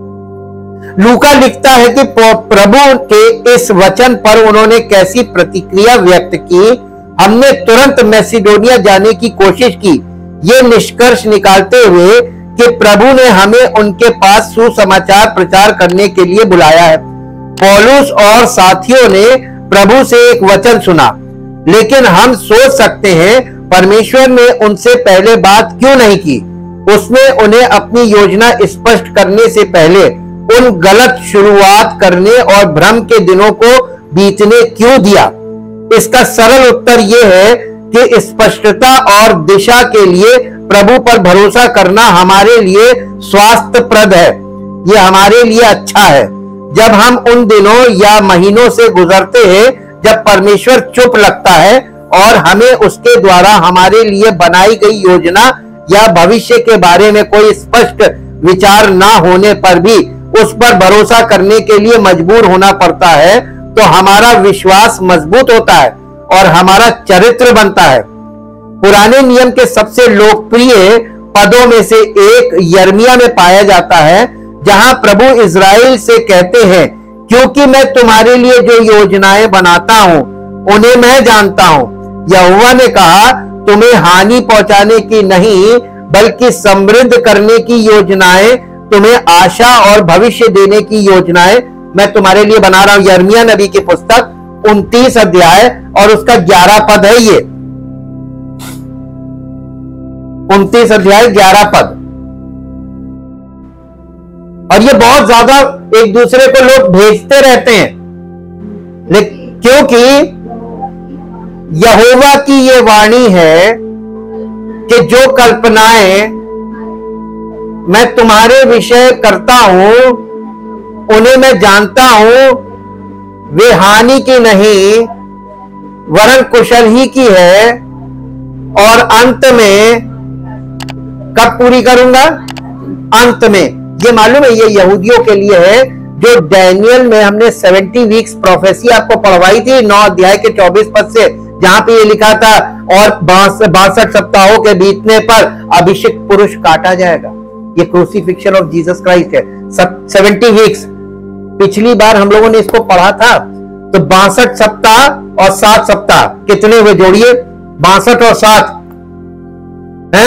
लूका लिखता है कि प्रभु के इस वचन पर उन्होंने कैसी प्रतिक्रिया व्यक्त की। हमने तुरंत मैसेडोनिया जाने की कोशिश की, ये निष्कर्ष निकालते हुए कि प्रभु ने हमें उनके पास सुसमाचार प्रचार करने के लिए बुलाया है। पौलुस और साथियों ने प्रभु से एक वचन सुना, लेकिन हम सोच सकते हैं परमेश्वर ने उनसे पहले बात क्यों नहीं की। उसने उन्हें अपनी योजना स्पष्ट करने से पहले उन गलत शुरुआत करने और भ्रम के दिनों को बीतने क्यों दिया। इसका सरल उत्तर यह है कि स्पष्टता और दिशा के लिए प्रभु पर भरोसा करना हमारे लिए स्वास्थ्यप्रद है, ये हमारे लिए अच्छा है। जब हम उन दिनों या महीनों से गुजरते हैं जब परमेश्वर चुप लगता है और हमें उसके द्वारा हमारे लिए बनाई गई योजना या भविष्य के बारे में कोई स्पष्ट विचार ना होने पर भी उस पर भरोसा करने के लिए मजबूर होना पड़ता है, तो हमारा विश्वास मजबूत होता है और हमारा चरित्र बनता है। पुराने नियम के सबसे लोकप्रिय पदों में से एक यिर्मयाह में पाया जाता है, जहां प्रभु इज़राइल से कहते हैं, क्योंकि मैं तुम्हारे लिए जो योजनाएं बनाता हूं उन्हें मैं जानता हूं। यहोवा ने कहा, तुम्हें हानि पहुंचाने की नहीं बल्कि समृद्ध करने की योजनाएं, तुम्हें आशा और भविष्य देने की योजनाएं मैं तुम्हारे लिए बना रहा हूं। यिर्मयाह नबी की पुस्तक उनतीस अध्याय और उसका ग्यारह पद है ये, उनतीस अध्याय ग्यारह पद। और ये बहुत ज्यादा एक दूसरे को लोग भेजते रहते हैं, लेकिन क्योंकि यहोवा की ये वाणी है कि जो कल्पनाएं मैं तुम्हारे विषय करता हूं उन्हें मैं जानता हूं, वे हानि की नहीं वरन कुशल ही की है, और अंत में कब पूरी करूंगा? अंत में। ये मालूम है, ये यहूदियों के लिए है, जो डैनियल में हमने सेवेंटी वीक्स प्रोफेसी आपको पढ़वाई थी नौ अध्याय के चौबीस पद से, जहां पे ये लिखा था और बासठ सप्ताहों के बीतने पर अभिषेक पुरुष काटा जाएगा। ये क्रूसिफिक्शन ऑफ जीसस क्राइस्ट है। सेवेंटी वीक्स पिछली बार हम लोगों ने इसको पढ़ा था, तो बासठ सप्ताह और सात सप्ताह कितने हुए? जोड़िए, बासठ और सात हैं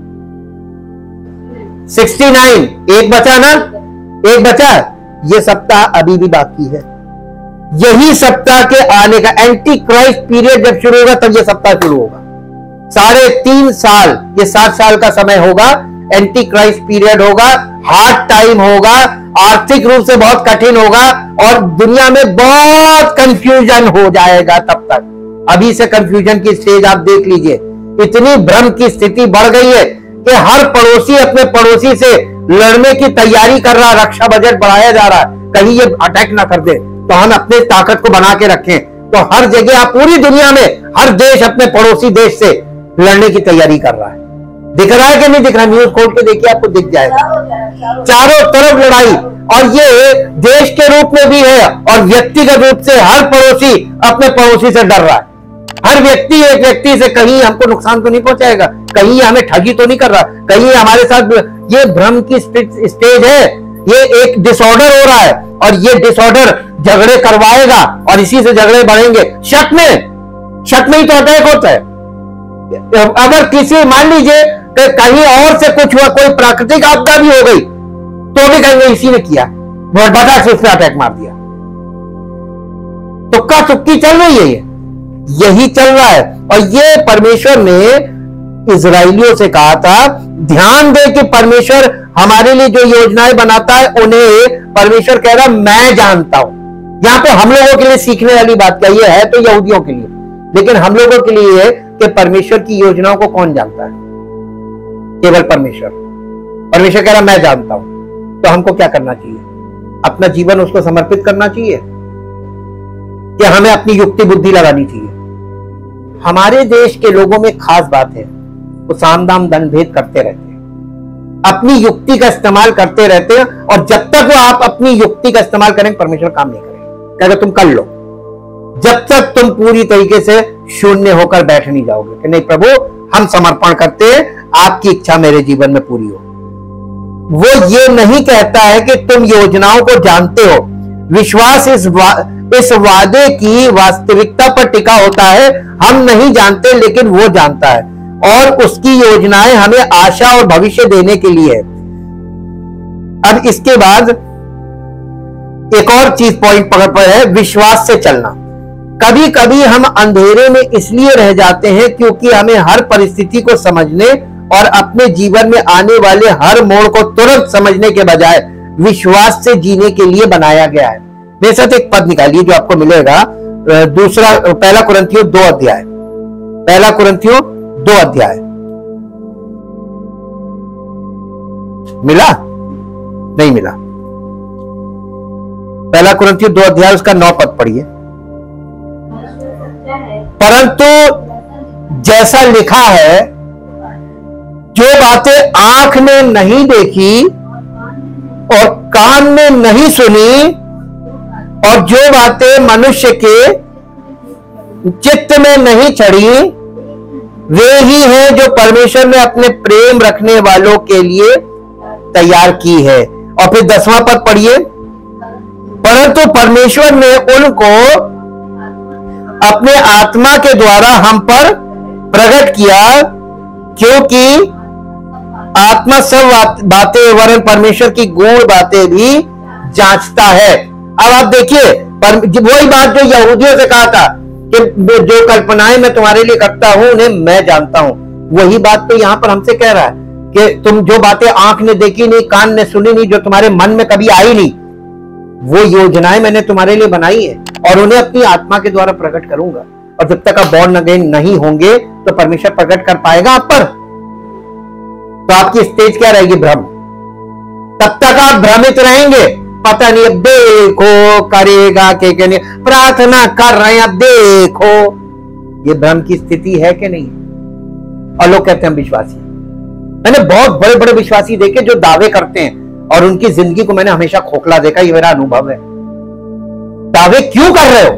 सिक्सटी नाइन। एक बचा ना, एक बचा। ये सप्ताह अभी भी बाकी है। यही सप्ताह के आने का एंटी क्राइस्ट पीरियड जब शुरू होगा तब ये सप्ताह शुरू होगा। साढ़े तीन साल, ये सात साल का समय होगा, एंटी क्राइस्ट पीरियड होगा, हार्ड टाइम होगा, आर्थिक रूप से बहुत कठिन होगा और दुनिया में बहुत कंफ्यूजन हो जाएगा। तब तक अभी से कंफ्यूजन की स्टेज आप देख लीजिए। इतनी भ्रम की स्थिति बढ़ गई है कि हर पड़ोसी अपने पड़ोसी से लड़ने की तैयारी कर रहा, रक्षा बजट बढ़ाया जा रहा है, कहीं ये अटैक ना कर दे, तो हम अपने ताकत को बना के रखें। तो हर जगह, आप पूरी दुनिया में हर देश अपने पड़ोसी देश से लड़ने की तैयारी कर रहा है। दिख रहा है कि नहीं दिख रहा? न्यूज खोल के देखिए, आपको दिख जाएगा। चारों तरफ लड़ाई, और ये देश के रूप में भी है और व्यक्तिगत रूप से हर पड़ोसी अपने पड़ोसी से डर रहा है। हर व्यक्ति एक व्यक्ति से कहीं हमको नुकसान तो नहीं पहुंचाएगा, कहीं हमें ठगी तो नहीं कर रहा, कहीं हमारे साथ। ये भ्रम की स्टेज है, ये एक डिसऑर्डर हो रहा है और ये डिसऑर्डर झगड़े करवाएगा और इसी से झगड़े बढ़ेंगे। शक में शक में ही तो अटैक होता है। अगर किसी मान लीजिए कि कहीं और से कुछ हुआ, कोई प्राकृतिक आपदा भी हो गई, तो भी कहेंगे इसी ने किया, बटा से उसने अटैक मार दिया। तुक्का तुक्की चल रही है, ये यही चल रहा है। और ये परमेश्वर ने इजराइलियों से कहा था, ध्यान दे कि परमेश्वर हमारे लिए जो योजनाएं बनाता है उन्हें परमेश्वर कह रहा मैं जानता हूं। यहां पे हम लोगों के लिए सीखने वाली बात क्या ये है, तो यहूदियों के लिए, लेकिन हम लोगों के लिए कि परमेश्वर की योजनाओं को कौन जानता है? केवल परमेश्वर। परमेश्वर कह रहा मैं जानता हूं। तो हमको क्या करना चाहिए? अपना जीवन उसको समर्पित करना चाहिए कि हमें अपनी युक्ति बुद्धि लगानी चाहिए? हमारे देश के लोगों में खास बात है, वो साम दाम दंड भेद करते रहते हैं, अपनी युक्ति का इस्तेमाल करते रहते हैं। और जब तक वो आप अपनी युक्ति का इस्तेमाल करेंगे, परमेश्वर काम नहीं करेगा। कहेगा तुम कर लो, जब तक तुम पूरी तरीके से शून्य होकर बैठ नहीं जाओगे कि नहीं प्रभु हम समर्पण करते हैं, आपकी इच्छा मेरे जीवन में पूरी हो। वो ये नहीं कहता है कि तुम योजनाओं को जानते हो। विश्वास इस वा, इस वादे की वास्तविकता पर टिका होता है। हम नहीं जानते लेकिन वो जानता है और उसकी योजनाएं हमें आशा और भविष्य देने के लिए है। अब इसके बाद एक और चीज पॉइंट पकड़ पर है, विश्वास से चलना। कभी कभी हम अंधेरे में इसलिए रह जाते हैं क्योंकि हमें हर परिस्थिति को समझने और अपने जीवन में आने वाले हर मोड़ को तुरंत समझने के बजाय विश्वास से जीने के लिए बनाया गया है। मेरे साथ एक पद निकालिए जो आपको मिलेगा, दूसरा पहला कुरिन्थियों दो अध्याय, पहला कुरिन्थियों दो अध्याय मिला? नहीं मिला। पहला कुरिन्थियों दो अध्याय उसका नौ पद पढ़िए। परंतु जैसा लिखा है, जो बातें आंख ने नहीं देखी और कान ने नहीं सुनी और जो बातें मनुष्य के चित्त में नहीं चढ़ी, वे ही हैं जो परमेश्वर ने अपने प्रेम रखने वालों के लिए तैयार की है। और फिर दसवां पद पढ़िए। परंतु परमेश्वर ने उनको अपने आत्मा के द्वारा हम पर प्रकट किया, क्योंकि आत्मा सब बातें वरन परमेश्वर की गूढ़ बातें भी जांचता है। अब आप देखिए, वही बात जो यहूदियों से कहा था कि जो कल्पनाएं मैं तुम्हारे लिए करता हूं उन्हें मैं जानता हूं, वही बात तो यहां पर हमसे कह रहा है कि तुम जो बातें आंख ने देखी नहीं, कान ने सुनी नहीं, जो तुम्हारे मन में कभी आई नहीं, वो योजनाएं मैंने तुम्हारे लिए बनाई है और उन्हें अपनी आत्मा के द्वारा प्रकट करूंगा। और जब तक आप बॉर्न अगेन नहीं होंगे तो परमेश्वर प्रकट कर पाएगा आप पर? तो आपकी स्टेज क्या रहेगी? भ्रम। तब तक आप भ्रमित रहेंगे, पता नहीं अब देखो करेगा के के नहीं, प्रार्थना कर रहे हैं अब देखो। ये भ्रम की स्थिति है कि नहीं? और लोग कहते हैं विश्वासी। मैंने बहुत बड़े बड़े विश्वासी देखे जो दावे करते हैं और उनकी जिंदगी को मैंने हमेशा खोखला देखा। ये मेरा अनुभव है। दावे क्यों कर रहे हो?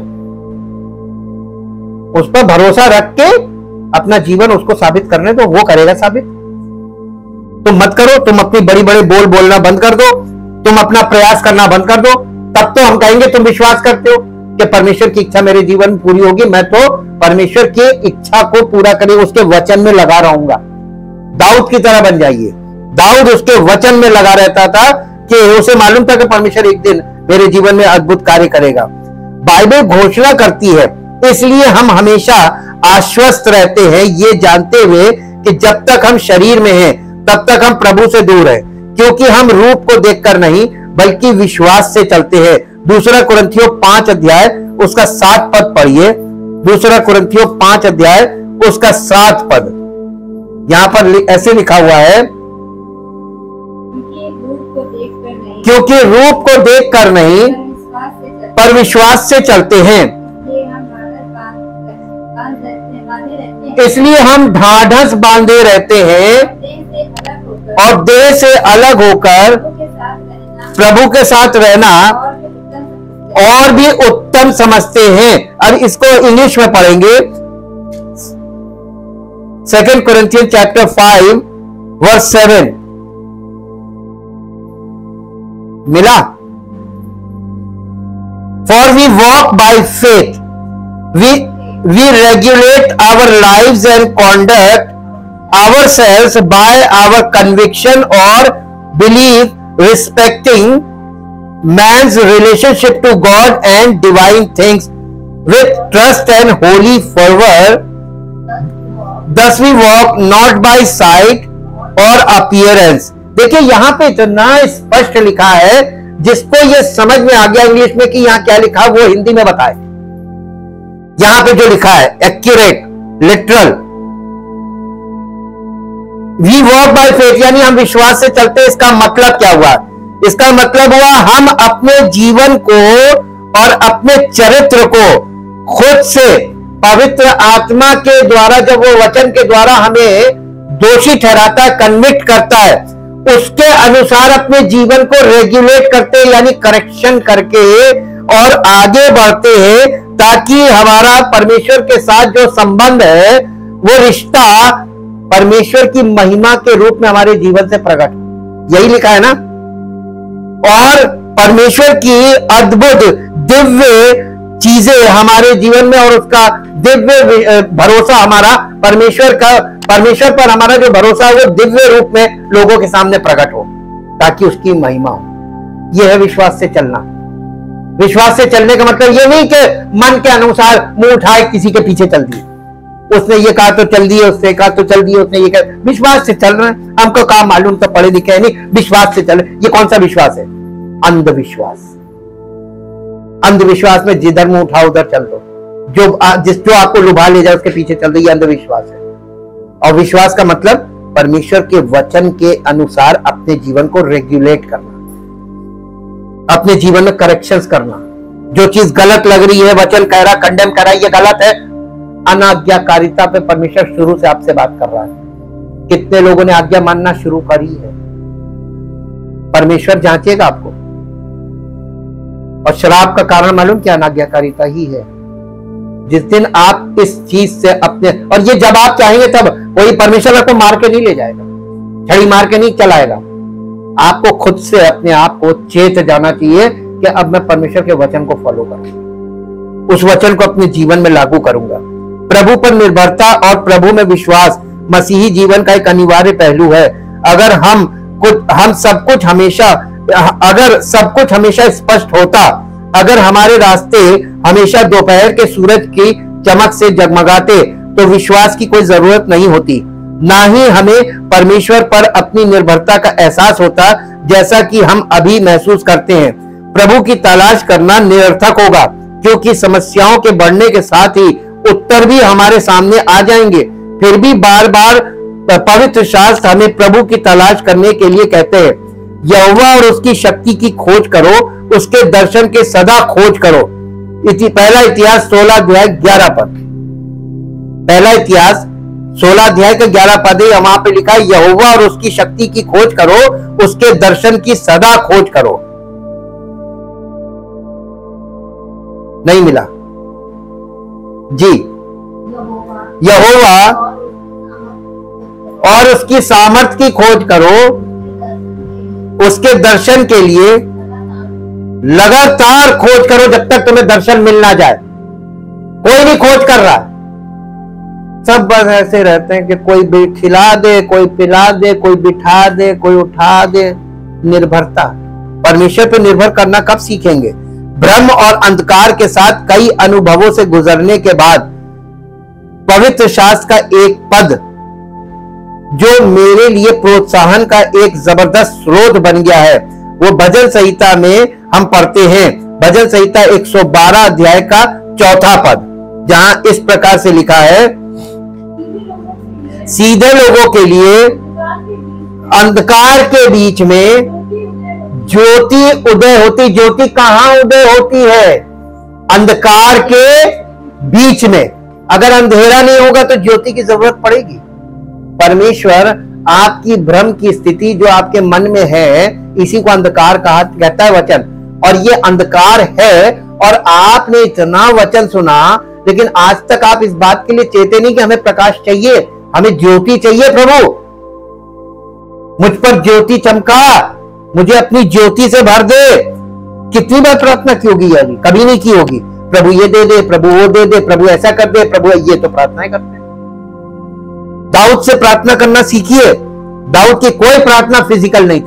उस पर भरोसा रख के अपना जीवन उसको साबित करने दो, वो करेगा साबित। तुम मत करो, तुम अपनी बड़ी बड़ी बोल बोलना बंद कर दो, तुम अपना प्रयास करना बंद कर दो, तब तो हम कहेंगे तुम विश्वास करते हो कि परमेश्वर की इच्छा मेरे जीवन में पूरी होगी। मैं तो परमेश्वर की इच्छा को पूरा करे उसके वचन में लगा रहूंगा। दाऊद की तरह बन जाइए। दाऊद उसके वचन में लगा रहता था कि उसे मालूम था कि परमेश्वर एक दिन मेरे जीवन में अद्भुत कार्य करेगा। बाइबल घोषणा करती है, इसलिए हम हमेशा आश्वस्त रहते हैं ये जानते हुए कि जब तक हम शरीर में हैं तब तक हम प्रभु से दूर हैं, क्योंकि हम रूप को देखकर नहीं बल्कि विश्वास से चलते हैं। दूसरा कुरिन्थियों पांच अध्याय उसका सात पद पढ़िए। दूसरा कुरिन्थियों पांच अध्याय उसका सात पद, यहां पर ऐसे लिखा हुआ है, क्योंकि रूप को देखकर नहीं पर विश्वास से चलते हैं, इसलिए हम ढाढ़स बांधे रहते हैं और देह से अलग होकर प्रभु के साथ रहना और भी उत्तम समझते हैं। अब इसको इंग्लिश में पढ़ेंगे। Second Corinthians chapter five verse seven. मिला? For we walk by faith, we we regulate our lives and conduct ourselves by our conviction or belief respecting man's relationship to God and divine things with trust and holy fervor. Thus we walk not by sight or appearance. देखिए यहां पे इतना स्पष्ट लिखा है, जिसको ये समझ में आ गया इंग्लिश में कि यहां क्या लिखा वो हिंदी में बताए। यहां पे जो लिखा है accurate, literal, we walk by faith, यानी हम विश्वास से चलते हैं। इसका मतलब क्या हुआ? इसका मतलब हुआ हम अपने जीवन को और अपने चरित्र को खुद से पवित्र आत्मा के द्वारा, जब वो वचन के द्वारा हमें दोषी ठहराता है, कन्विक्ट करता है, उसके अनुसार अपने जीवन को रेगुलेट करते हैं, यानी करेक्शन करके और आगे बढ़ते हैं, ताकि हमारा परमेश्वर के साथ जो संबंध है वो रिश्ता परमेश्वर की महिमा के रूप में हमारे जीवन से प्रकट। यही लिखा है ना। और परमेश्वर की अद्भुत दिव्य चीजें हमारे जीवन में और उसका दिव्य भरोसा, हमारा परमेश्वर का परमेश्वर पर हमारा जो भरोसा है वो दिव्य रूप में लोगों के सामने प्रकट हो, ताकि उसकी महिमा हो। यह है विश्वास से चलना। विश्वास से चलने का मतलब यह नहीं कि मन के अनुसार मुंह उठाए किसी के पीछे चल दिए, उसने ये कहा तो चल दिए, उसने कहा तो चल दिए, उसने ये कहा। विश्वास से चल रहे हैं। हमको काम मालूम, तो पढ़े लिखे नहीं, विश्वास से चले। ये कौन सा विश्वास है? अंधविश्वास। अंधविश्वास में जिधर मुंह उठाओ उधर चल दो, जो जिस जो आपको लुभा ले जाए उसके पीछे चल दो, ये अंधविश्वास है। और विश्वास का मतलब परमेश्वर के वचन के अनुसार अपने जीवन को रेगुलेट करना, अपने जीवन में करेक्शंस करना। जो चीज गलत लग रही है, वचन कह रहा, कंडेम कर रहा है, ये गलत है। अनाज्ञाकारिता पे परमेश्वर शुरू से आपसे बात कर रहा है। कितने लोगों ने आज्ञा मानना शुरू करी है? परमेश्वर जांचेगा आपको। और शराब का कारण मालूम क्या? अनाज्ञाकारिता ही है। जिस दिन आप इस चीज से अपने, और ये जब आप चाहेंगे तब, कोई परमेश्वर आपको मार के नहीं ले जाएगा, छड़ी मार के नहीं चलाएगा। आपको खुद से अपने आप को चेत जाना चाहिए कि अब मैं परमेश्वर के वचन को फॉलो करूंगा, उस वचन को अपने जीवन में लागू करूंगा। प्रभु पर निर्भरता और प्रभु में विश्वास मसीही जीवन का एक अनिवार्य पहलू है। अगर हम कुछ हम सब कुछ हमेशा अगर सब कुछ हमेशा स्पष्ट होता, अगर हमारे रास्ते हमेशा दोपहर के सूरज की चमक से जगमगाते, तो विश्वास की कोई जरूरत नहीं होती। ना ही हमें परमेश्वर पर अपनी निर्भरता का एहसास होता, जैसा कि हम अभी महसूस करते हैं। प्रभु की तलाश करना निरर्थक होगा, क्योंकि समस्याओं के बढ़ने के साथ ही उत्तर भी हमारे सामने आ जाएंगे। फिर भी बार बार पवित्र शास्त्र हमें प्रभु की तलाश करने के लिए कहते हैं। यहोवा और उसकी शक्ति की खोज करो, उसके दर्शन के सदा खोज करो। इति, पहला इतिहास सोलह अध्याय ग्यारह पद। पहला इतिहास सोलह अध्याय का ग्यारह पद है। वहां पे लिखा है, यहोवा और उसकी शक्ति की खोज करो, उसके दर्शन की सदा खोज करो। नहीं मिला जी। यहोवा और उसकी सामर्थ की खोज करो, उसके दर्शन के लिए लगातार खोज करो, जब तक तुम्हें दर्शन मिल ना जाए। कोई नहीं खोज कर रहा, सब बस ऐसे रहते हैं कि कोई भी खिला दे, कोई पिला दे, कोई बिठा दे, कोई उठा दे। निर्भरता, परमेश्वर पर निर्भर करना कब सीखेंगे? भ्रम और अंधकार के साथ कई अनुभवों से गुजरने के बाद पवित्र शास्त्र का एक पद जो मेरे लिए प्रोत्साहन का एक जबरदस्त स्रोत बन गया है, वो भजन संहिता में हम पढ़ते हैं। भजन संहिता एक सौ बारह अध्याय का चौथा पद, जहां इस प्रकार से लिखा है, सीधे लोगों के लिए अंधकार के बीच में ज्योति उदय होती। ज्योति कहां उदय होती है? अंधकार के बीच में। अगर अंधेरा नहीं होगा तो ज्योति की जरूरत पड़ेगी। परमेश्वर आपकी भ्रम की स्थिति जो आपके मन में है, इसी को अंधकार कहा कहता है वचन। और ये अंधकार है, और आपने इतना वचन सुना, लेकिन आज तक आप इस बात के लिए चेते नहीं कि हमें प्रकाश चाहिए, हमें ज्योति चाहिए। प्रभु मुझ पर ज्योति चमका, मुझे अपनी ज्योति से भर दे। कितनी बार प्रार्थना की होगी यानी? कभी नहीं की होगी। प्रभु ये दे दे, प्रभु वो दे दे, प्रभु ऐसा कर दे, प्रभु ये तो प्रार्थनाएं करते हैं। दाऊद से प्रार्थना करना सीखिए। दाऊद की कोई प्रार्थना फिजिकल नहीं थी।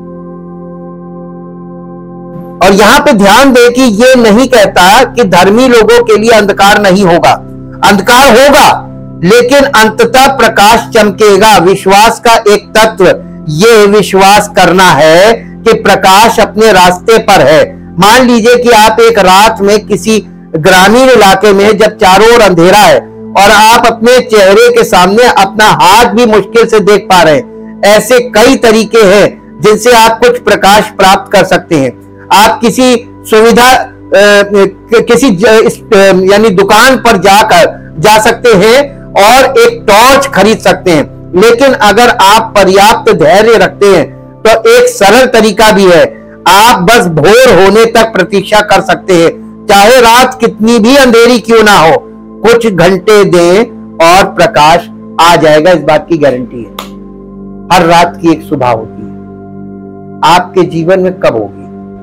और यहां पे ध्यान दे कि ये नहीं कहता कि धर्मी लोगों के लिए अंधकार नहीं होगा, अंधकार होगा, लेकिन अंततः प्रकाश चमकेगा। विश्वास का एक तत्व ये विश्वास करना है कि प्रकाश अपने रास्ते पर है। मान लीजिए कि आप एक रात में किसी ग्रामीण इलाके में, जब चारों ओर अंधेरा है और आप अपने चेहरे के सामने अपना हाथ भी मुश्किल से देख पा रहे हैं, ऐसे कई तरीके हैं जिनसे आप कुछ प्रकाश प्राप्त कर सकते हैं। आप किसी सुविधा किसी यानी दुकान पर जाकर जा सकते हैं और एक टॉर्च खरीद सकते हैं, लेकिन अगर आप पर्याप्त धैर्य रखते हैं तो एक सरल तरीका भी है। आप बस भोर होने तक प्रतीक्षा कर सकते हैं, चाहे रात कितनी भी अंधेरी क्यों ना हो। कुछ घंटे दें और प्रकाश आ जाएगा, इस बात की गारंटी है। हर रात की एक सुबह होती है। आपके जीवन में कब होगी?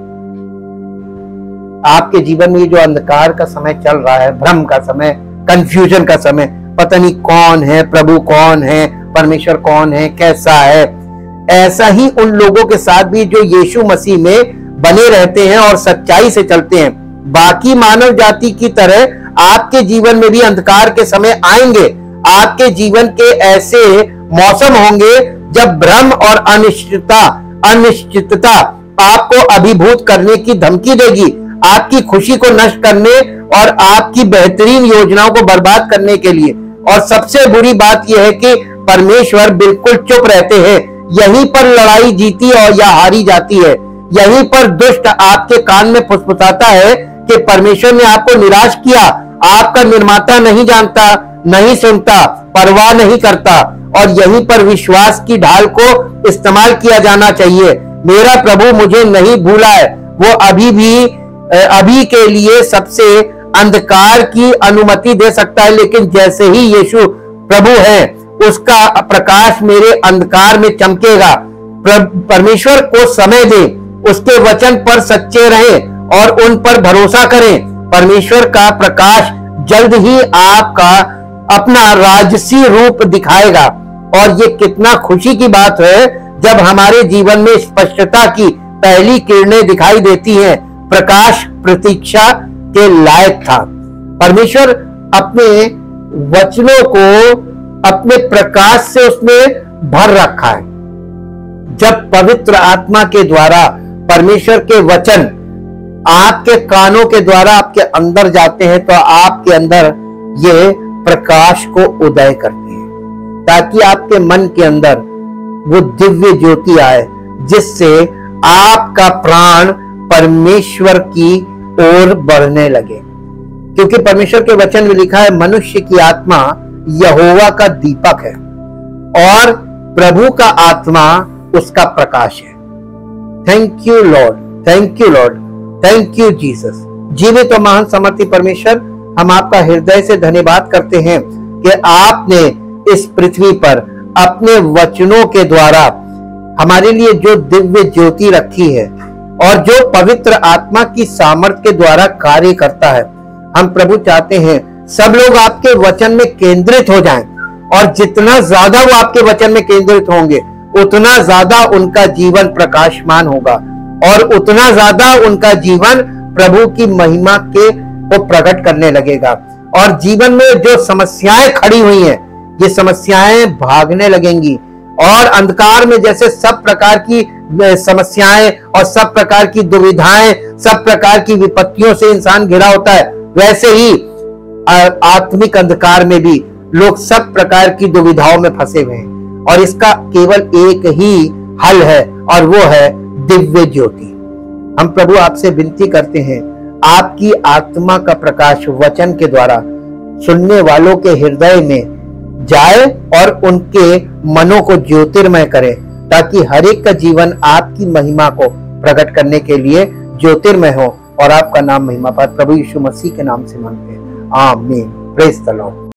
आपके जीवन में ये जो अंधकार का समय चल रहा है, भ्रम का समय, कंफ्यूजन का समय, पता नहीं कौन है प्रभु, कौन है परमेश्वर, कौन है, कैसा है, ऐसा ही उन लोगों के साथ भी जो यीशु मसीह में बने रहते हैं और सच्चाई से चलते हैं। बाकी मानव जाति की तरह आपके जीवन में भी अंधकार के समय आएंगे। आपके जीवन के ऐसे मौसम होंगे जब भ्रम और अनिश्चितता अनिश्चितता आपको अभिभूत करने की धमकी देगी, आपकी खुशी को नष्ट करने और आपकी बेहतरीन योजनाओं को बर्बाद करने के लिए। और सबसे बुरी बात यह है कि परमेश्वर बिल्कुल चुप रहते हैं। यहीं पर लड़ाई जीती और या हारी जाती है। यहीं पर दुष्ट आपके कान में फुसफुसाता है कि परमेश्वर ने आपको निराश किया, आपका निर्माता नहीं जानता, नहीं सुनता, परवाह नहीं करता। और यहीं पर विश्वास की ढाल को इस्तेमाल किया जाना चाहिए। मेरा प्रभु मुझे नहीं भूला है, वो अभी भी अभी के लिए सबसे अंधकार की अनुमति दे सकता है, लेकिन जैसे ही यीशु प्रभु है, उसका प्रकाश मेरे अंधकार में चमकेगा। परमेश्वर को समय दें, उसके वचन पर सच्चे रहें और उन पर भरोसा करें। परमेश्वर का प्रकाश जल्द ही आपका अपना राजसी रूप दिखाएगा। और ये कितना खुशी की बात है जब हमारे जीवन में स्पष्टता की पहली किरणें दिखाई देती हैं। प्रकाश प्रतीक्षा के लायक था। परमेश्वर अपने वचनों को अपने प्रकाश से उसने भर रखा है। जब पवित्र आत्मा के द्वारा परमेश्वर के वचन आपके कानों के द्वारा आपके अंदर जाते हैं, तो आपके अंदर ये प्रकाश को उदय करते हैं, ताकि आपके मन के अंदर वो दिव्य ज्योति आए, जिससे आपका प्राण परमेश्वर की ओर बढ़ने लगे। क्योंकि परमेश्वर के वचन में लिखा है, मनुष्य की आत्मा यहोवा का दीपक है और प्रभु का आत्मा उसका प्रकाश है। Thank you lord, thank you lord, thank you Jesus. जीवित और महान समर्थी परमेश्वर, हम आपका हृदय से धन्यवाद करते हैं कि आपने इस पृथ्वी पर अपने वचनों के द्वारा हमारे लिए जो दिव्य ज्योति रखी है और जो पवित्र आत्मा की सामर्थ्य के द्वारा कार्य करता है। हम प्रभु चाहते हैं सब लोग आपके वचन में केंद्रित हो जाएं, और जितना ज्यादा वो आपके वचन में केंद्रित होंगे, उतना ज्यादा उनका जीवन प्रकाशमान होगा और उतना ज्यादा उनका जीवन प्रभु की महिमा के को प्रकट करने लगेगा। और जीवन में जो समस्याएं खड़ी हुई हैं, ये समस्याएं भागने लगेंगी। और अंधकार में जैसे सब प्रकार की समस्याएं और सब प्रकार की दुविधाएं, सब प्रकार की विपत्तियों से इंसान घिरा होता है, वैसे ही आत्मिक अंधकार में भी लोग सब प्रकार की दुविधाओं में फंसे हुए हैं। और इसका केवल एक ही हल है, और वो है दिव्य ज्योति। हम प्रभु आपसे विनती करते हैं, आपकी आत्मा का प्रकाश वचन के द्वारा सुनने वालों के हृदय में जाए और उनके मनों को ज्योतिर्मय करे, ताकि हर एक का जीवन आपकी महिमा को प्रकट करने के लिए ज्योतिर्मय हो और आपका नाम महिमा पाए। प्रभु यीशु मसीह के नाम से मांगते हैं, आमीन। Praise the Lord.